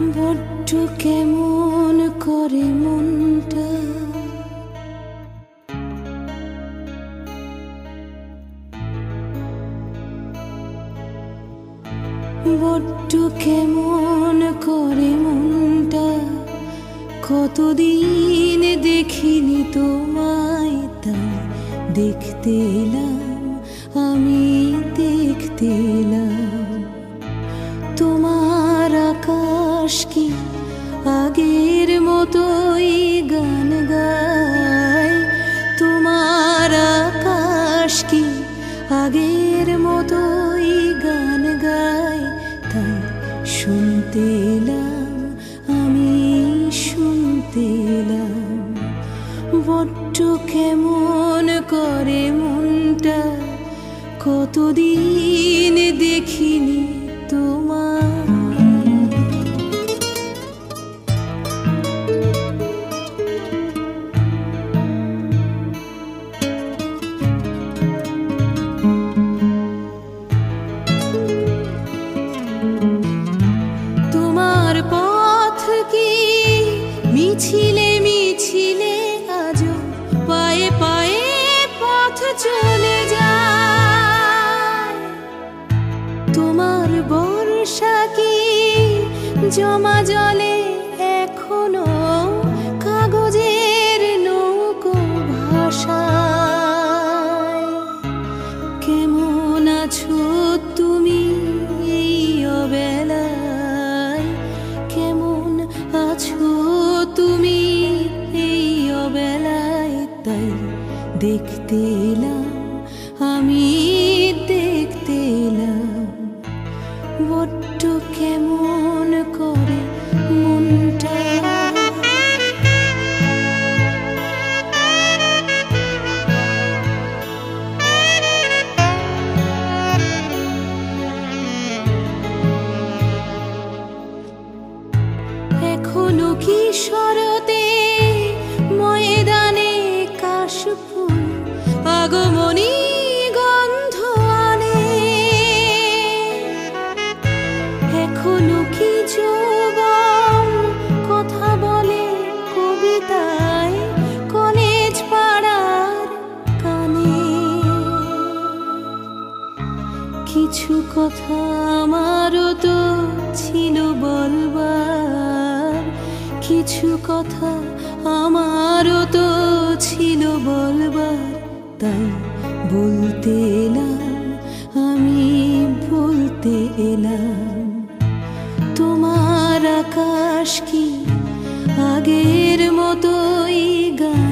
বড্ড কেমন করে মনটা, বড্ড কেমন করে মনটা। কতদিন দেখিনি তোমায়, তাই দেখতে এলাম, আমি দেখতে এলাম। তোমার আকাশ কি আগের মতোই গান গায়? তোমার আকাশ কি আগের মতোই গান গায়? তাই শুনতে এলাম, আমি শুনতে এলাম। বড্ড কেমন করে মনটা, কতদিন দেখিনি তোমায়। তোমার পথ কি মিছিলে মিছিলে আজও পায়ে পায়ে পথ চলে যায়? তোমার বর্ষা কি জমা জলে এখনো কাগজের নৌকো ভাষায়? কেমন আছো তুমি এই অবেলায়? কেমন আছো তুমি এই অবেলায়? তাই দেখতে এলাম, আমি দেখতে এলাম। বড্ড কেমন করে মনটা। এখনো কি শরতে ময়দানে কাশফুল আগমনী গন্ধ আনে? এখনো কি যৌবন কথা বলে কবিতায় কলেজ পাড়ার কানে? কিছু কথা আমারও তো ছিল বলবার, কিছু কথা আমারও তো ছিল বলবার। তাই বলতে এলাম, আমি বলতে এলাম। তোমার আকাশ কি আগের মতোই গান